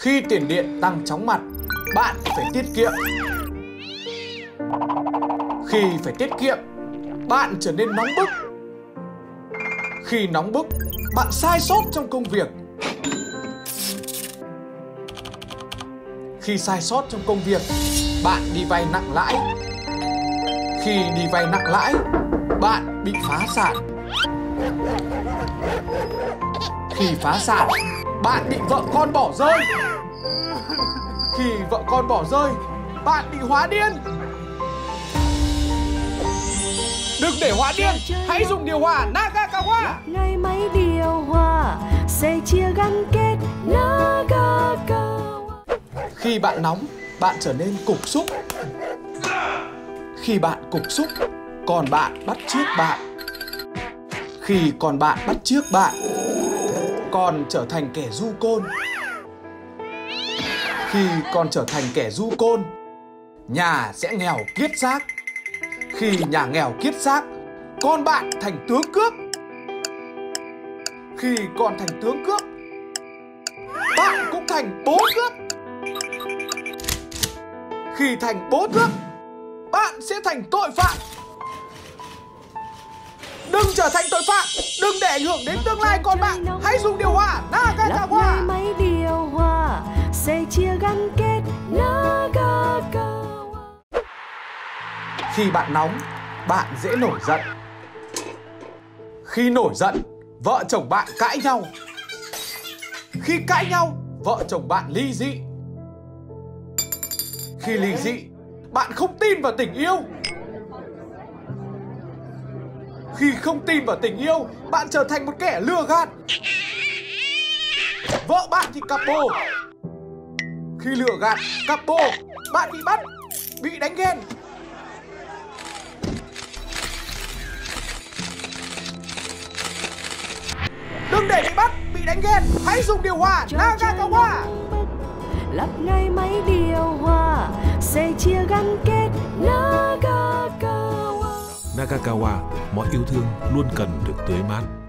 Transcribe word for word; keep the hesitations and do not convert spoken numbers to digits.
Khi tiền điện tăng chóng mặt, bạn phải tiết kiệm. Khi phải tiết kiệm, bạn trở nên nóng bức. Khi nóng bức, bạn sai sót trong công việc. Khi sai sót trong công việc, bạn đi vay nặng lãi. Khi đi vay nặng lãi, bạn bị phá sản. Khi phá sản, bạn bị vợ con bỏ rơi. Khi vợ con bỏ rơi, bạn bị hóa điên. Đừng để hóa điên, hãy dùng điều hòa Nagakawa. Ngay máy điều hòa sẽ chia gắn kết Nagakawa. Khi bạn nóng, bạn trở nên cục súc. Khi bạn cục súc, còn bạn bắt chước bạn. Khi còn bạn bắt chước bạn, còn trở thành kẻ du côn. Khi còn trở thành kẻ du côn, nhà sẽ nghèo kiết xác. Khi nhà nghèo kiết xác, con bạn thành tướng cướp. Khi con thành tướng cướp, bạn cũng thành bố cướp. Khi thành bố cướp, bạn sẽ thành tội phạm. Đừng trở thành tội phạm, đừng để ảnh hưởng đến tương lai con bạn. Hãy dùng điều hòa Nagakawa. Máy điều hòa sẽ chia gắn kết Nagakawa. Khi bạn nóng, bạn dễ nổi giận. Khi nổi giận, vợ chồng bạn cãi nhau. Khi cãi nhau, vợ chồng bạn ly dị. Khi ly dị, bạn không tin vào tình yêu. Khi không tin vào tình yêu, bạn trở thành một kẻ lừa gạt. Vợ bạn thì cặp bồ. Khi lừa gạt, cặp bồ, bạn bị bắt, bị đánh ghen. Đừng để bị bắt, bị đánh ghen. Hãy dùng điều hòa Nagakawa. Lắp ngay máy điều hòa sẽ chia gắn kết Nagakawa. Nagakawa, mọi yêu thương luôn cần được tưới mát.